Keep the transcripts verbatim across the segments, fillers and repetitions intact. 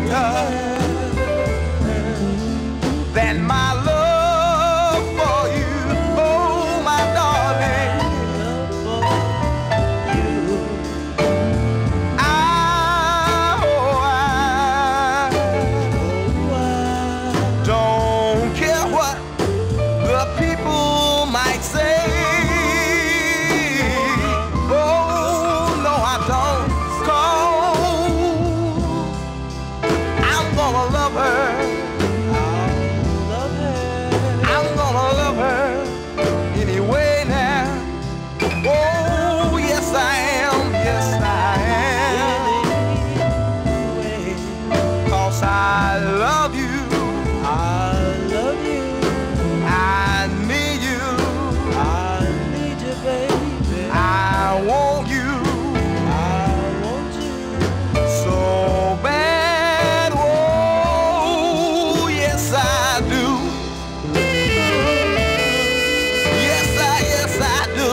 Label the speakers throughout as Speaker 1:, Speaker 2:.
Speaker 1: greater than my love for you. Oh, my darling, I, oh, I don't care what the people might say. Oh, no, I don't. 'Cause I'm gonna love her. I'm gonna love her anyway now. Oh, yes I am, yes I am. 'Cause I love you.
Speaker 2: I love you.
Speaker 1: I need you.
Speaker 2: I need you, baby.
Speaker 1: I want you
Speaker 2: I want you.
Speaker 1: so bad. Oh, yes I do. Yes I, yes I do.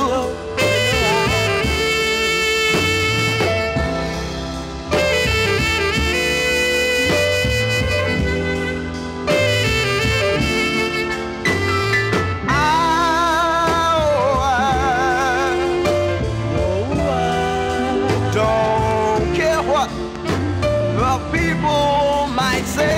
Speaker 1: Don't care what the people might say.